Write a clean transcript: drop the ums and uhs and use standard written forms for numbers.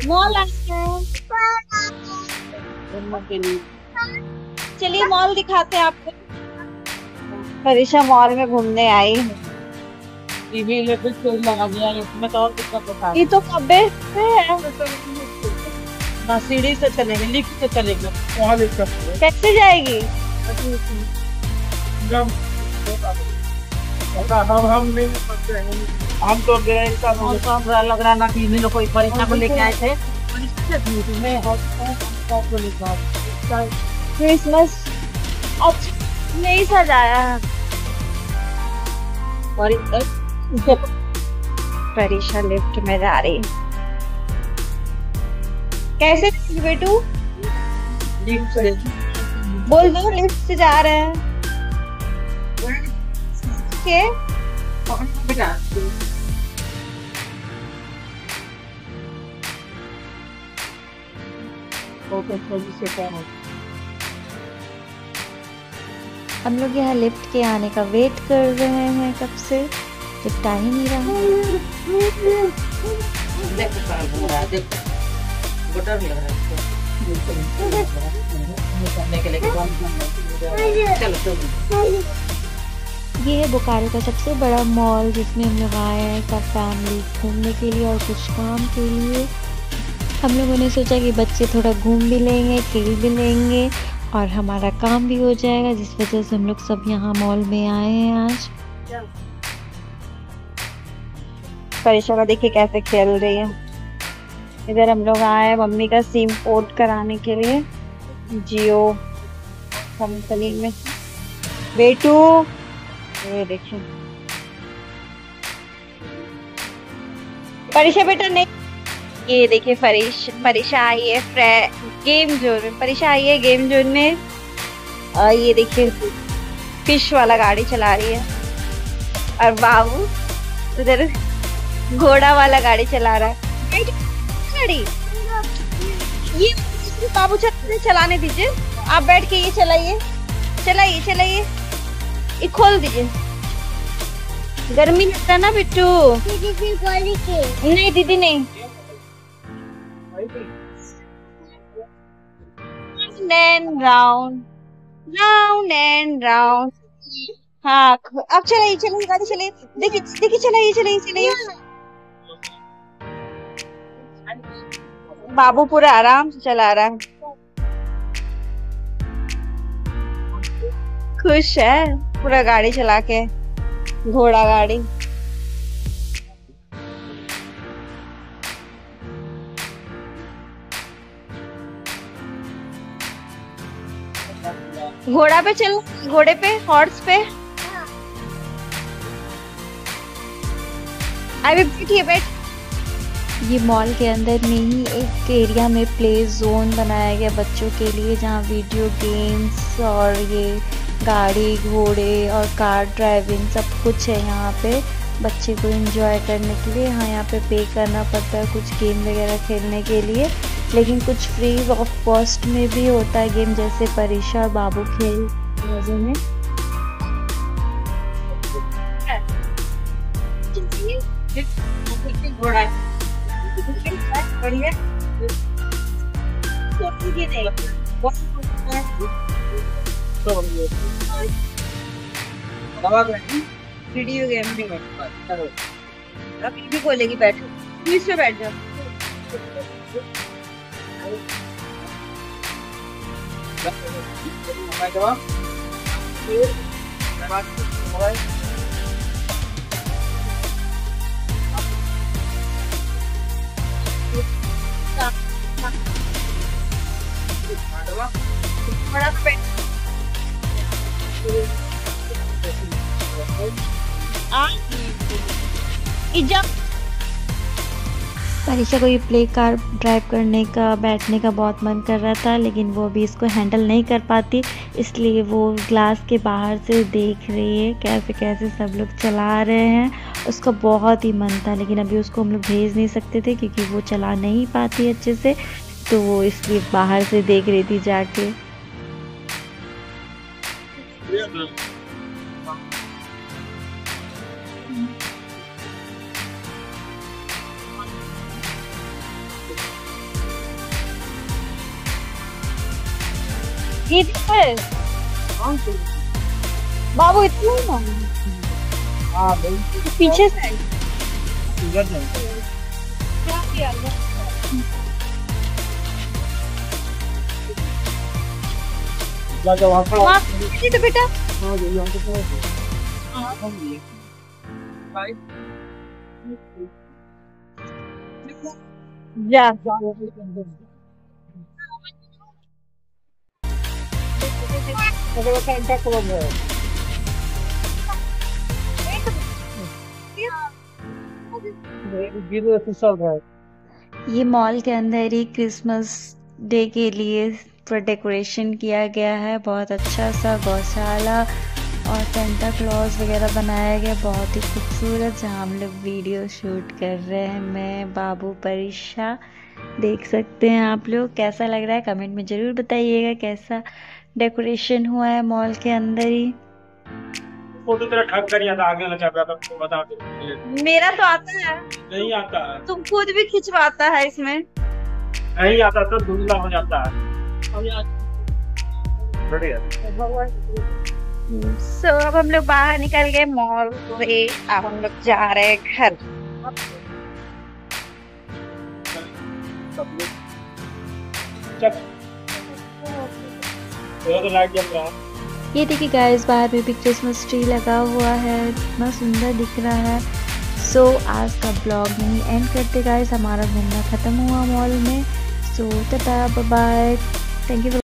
Mall आए हैं घूमने के लिए। चलिए मॉल दिखाते हैं आपको। परीक्षा मॉल में घूमने आई। टीवी इलेक्ट्रिक चोरी लगा दिया है, इसमें तो और दिक्कत होता ये है। तो कब्बे है। ना सीढ़ी से चलेंगे, लिफ्ट से चलेंगे, वहाँ दिक्कत है। कैसे जाएगी? जब हम नहीं सकते हैं। हम तो गए लग रहा ना कि लोग कोई परीक्षा को लेके आए थे। क्रिसमस अच्छा नहीं सजाया है। परीक्षा लिफ्ट में जा रही है। कैसे बेटू? लिफ्ट से बोल दो लिफ्ट से जा रहे हैं। के बेटा हम लोग यहाँ लिफ्ट के आने का वेट कर रहे हैं कब से, लिफ्ट आ ही नहीं रहा। देख देख बटर भी लग रहा है के लिए। चलो चलो। ये है बोकारो का सबसे बड़ा मॉल जिसमें हम लोग आए हैं सब फैमिली घूमने के लिए और कुछ काम के लिए। हम लोगों ने सोचा कि बच्चे थोड़ा घूम भी लेंगे, खेल भी लेंगे और हमारा काम भी हो जाएगा, जिस वजह से हम लोग सब यहाँ मॉल में आए हैं आज। परीक्षा को देखिए कैसे खेल रही है। इधर हम लोग आए हैं मम्मी का सिम पोर्ट कराने के लिए जियो कंपनी में। बेटू ये देखिए परीक्षा बेटा नहीं। ये देखिए परीक्षा आई है गेम जोन में। परीक्षा आई है गेम जोन में। ये देखिए फिश वाला गाड़ी चला रही है और बाबू उधर घोड़ा वाला गाड़ी चला रहा है। गाड़ी ये बाबू चलाने दीजिए। आप बैठ के ये चलाइए चलाइए चलाइए। ये खोल दीजिए। गर्मी लगता है ना बिट्टू? नहीं दीदी नहीं। Round and round. हाँ अब चलाइए चलाइए गाड़ी चलाइए। देखिए देखिए चलाइए चलाइए चलाइए। बाबू पूरा आराम से चला रहा है। खुश है पूरा गाड़ी चला के, घोड़ा गाड़ी। घोड़ा पे चल, घोड़े पे, हॉर्स पे। अभी बैठिए बैठ। ये मॉल के अंदर में ही एक एरिया में प्ले जोन बनाया गया बच्चों के लिए, जहाँ वीडियो गेम्स और ये गाड़ी घोड़े और कार ड्राइविंग सब कुछ है यहाँ पे बच्चे को एंजॉय करने के लिए। हाँ यहाँ पे पे करना पड़ता है कुछ गेम वगैरह खेलने के लिए, लेकिन कुछ फ्री ऑफ कॉस्ट में भी होता है गेम, जैसे परीक्षा और बाबू खेल मजे में। वीडियो गेम भी अब ये भी बोलेगी बैठो, तू इस पे बैठ जाओ। बड़ा परीक्षा को ये प्ले कार ड्राइव करने का, बैठने का बहुत मन कर रहा था, लेकिन वो अभी इसको हैंडल नहीं कर पाती, इसलिए वो ग्लास के बाहर से देख रही है कैसे कैसे सब लोग चला रहे हैं। उसका बहुत ही मन था, लेकिन अभी उसको हम लोग भेज नहीं सकते थे क्योंकि वो चला नहीं पाती अच्छे से, तो वो इसलिए बाहर से देख रही थी जाके। ये पर बाबू इतना ही ना हाँ भाई पीछे से इधर नहीं जाके वहाँ पर वहाँ ये तो बेटा हाँ जी यहाँ पे हाँ जी भाई जा अगर वो कांटेक्ट करोगे जीरो ऑफिसर है ये मॉल के अंदर ही क्रिसमस डे के लिए पूरा डेकोरेशन किया गया है। बहुत अच्छा सा गौशाला और सेंटा क्लॉज वगैरह बनाया गया, बहुत ही खूबसूरत, जहाँ हम लोग वीडियो शूट कर रहे हैं। मैं बाबू परीक्षा, देख सकते हैं आप लोग। कैसा लग रहा है कमेंट में ज़रूर बताइएगा, कैसा डेकोरेशन हुआ है मॉल के अंदर ही। फोटो तेरा ठग कर आता आगे लगा था तो बता दे मेरा तो आता है, नहीं आता है तुम खुद भी खिंचवाता है इसमें। नहीं आता तो धुंधला हो जाता है बढ़िया सो अब हम लोग बाहर निकल गए मॉल से, अब हम लोग जा रहे हैं घर। चल तो लाइट जल रहा है ये देखिए गाइस, बाहर में भी क्रिसमस ट्री लगा हुआ है, इतना सुंदर दिख रहा है। सो आज का ब्लॉग नहीं एंड करते गाइस, हमारा घूमना ख़त्म हुआ मॉल में। So tata bye bye, thank you.